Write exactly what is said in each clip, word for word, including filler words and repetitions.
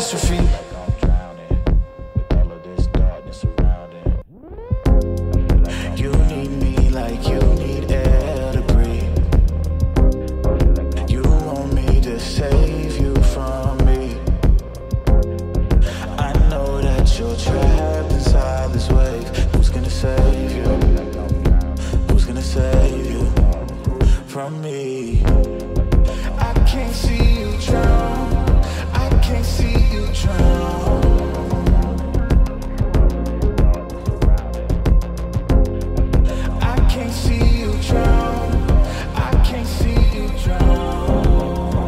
catastrophe. You need me like you need air to breathe. You want me to save you from me. I know that you're trapped inside this wave. Who's gonna save you? Who's gonna save you from me? I can't see you drown. I can't see you drown. I can't see you drown. I can't see you drown.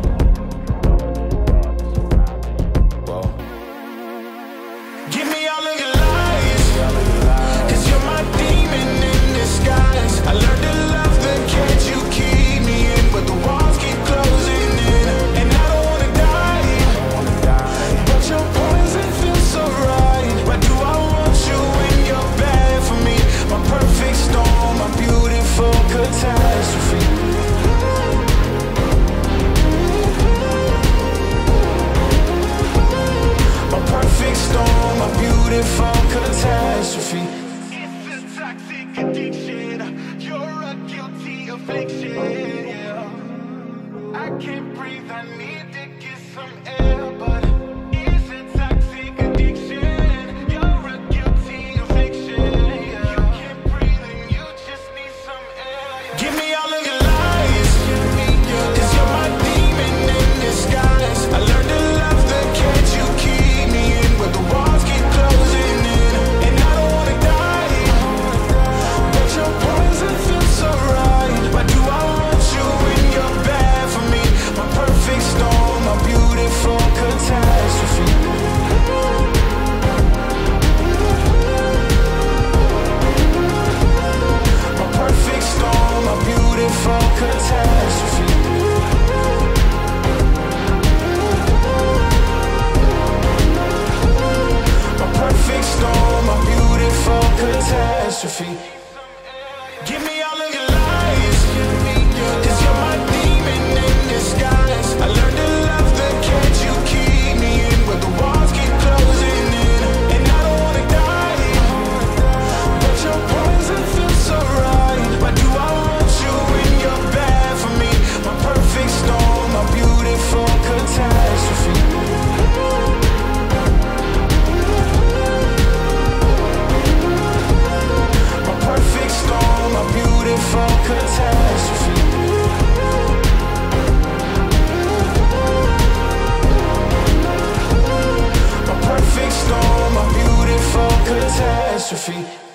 Whoa. Give me all of your lies, 'cause you're my demon in disguise. I learned to love the cage you keep me in, but the walls keep closing in, and I don't wanna die, but your poison feels so right. Why do I want you when you're bad for me? My perfect storm, my beautiful catastrophe. My perfect storm, my beautiful catastrophe. It's a toxic addiction. You're a guilty affliction. Yeah. I can't breathe. I need to get some air, but it's a toxic addiction. You're a guilty affliction. Yeah. You can't breathe and you just need some air. Yeah. Give me all of your lies, 'cause you're my demon in disguise. I learned to love the cage you keep me in, but the walls keep closing in, and I don't wanna die, but your poison feels so right. Why do I want you when you're bad for me? My perfect storm, my beautiful catastrophe. My perfect storm, my beautiful catastrophe. My perfect storm, my beautiful catastrophe. Give me all of your lies, 'cause you're my demon in disguise. I learned to love the cage you keep me in, but the walls keep closing in, and I don't wanna die, but your poison feels so right. Why do I want you when you're bad for me? My perfect storm, my beautiful catastrophe. My perfect storm, my beautiful catastrophe. My perfect storm, my beautiful catastrophe.